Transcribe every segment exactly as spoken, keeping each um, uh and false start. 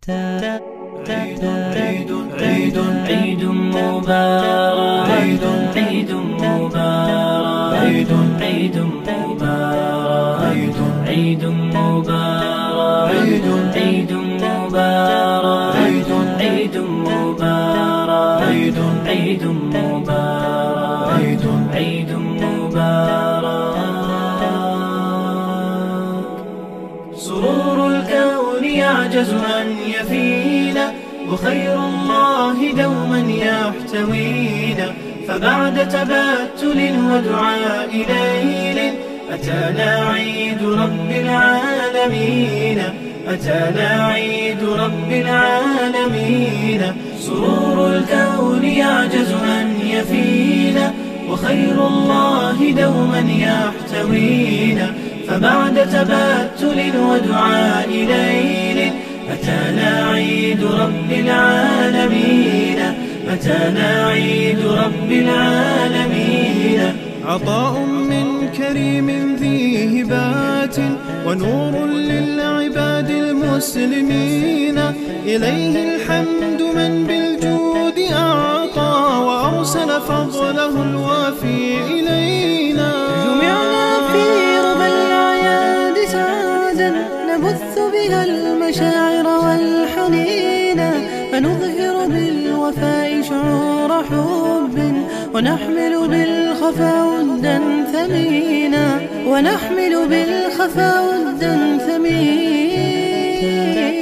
عيد عيد عيد عيد مبارك عيد عيد مبارك عيد عيد مبارك عيد عيد مبارك عيد عيد مبارك عيد عيد مبارك عيد عيد مبارك عيد عيد مبارك. سرور الكون يعجز أن يفينا وخير الله دوما يحتوينا، فبعد تبتل ودعاء ليل أتانا عيد رب العالمين، أتانا عيد رب العالمين. سرور الكون يعجز أن يفينا وخير الله دوما يحتوينا، فبعد تبتل ودعاء ليل أتانا عيد رب العالمين، أتانا عيد رب العالمين. عطاء من كريم ذي هبات ونور للعباد المسلمين، إليه الحمد من بالجود أعطى وأرسل فضله الوافي إلينا. جمعنا في ربى الأعياد سعادا نبث بها المشاعر والحنين، فنظهر بالوفاء شعور حب ونحمل بالخفا ودا ثمينا، ونحمل بالخفا ودا ثمينا.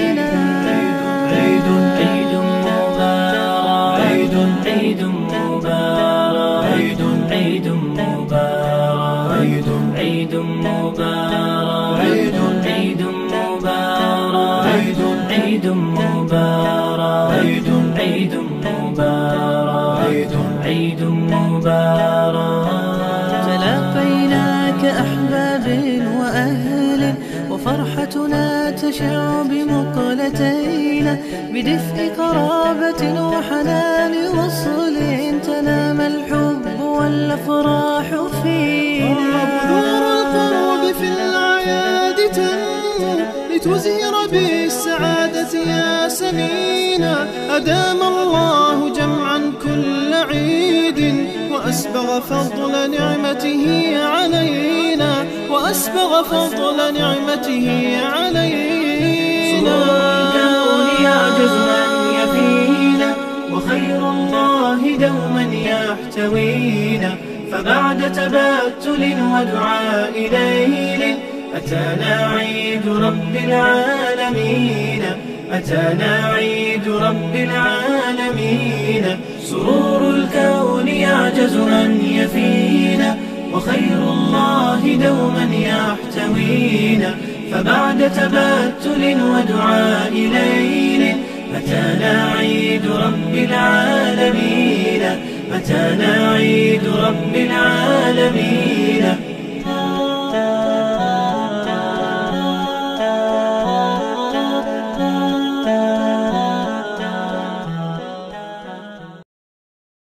عيد عيد مبارك عيد عيد مبارك عيد عيد مبارك عيد عيد مبارك عيد عيد مبارك عيد عيد مبارك عيد عيد مبارك عيد عيد مبارك. تلاقينا كأحباب وأهل وفرحتنا تشع بمقلتينا، بدفء قرابة وحنان وصل تنام الحب والأفراح فينا. بذور القرب في الأعياد تنمو لتزهر بالسعادة يا سنينا، أدام الله جمعا كل عيد وأسبغ فضل نعمته علينا، وأسبغ فضل نعمته علينا. الكون يعجز أن يفينا وخير الله دوما يحتوينا، فبعد تبتل ودعاء ليل أتانا عيد رب العالمين، أتانا عيد رب العالمين. سرور الكون يعجز أن يفينا وخير الله دوما يحتوينا، فبعد تبتل ودعاء ليل أتانا عيد رب العالمين، أتانا عيد رب العالمين.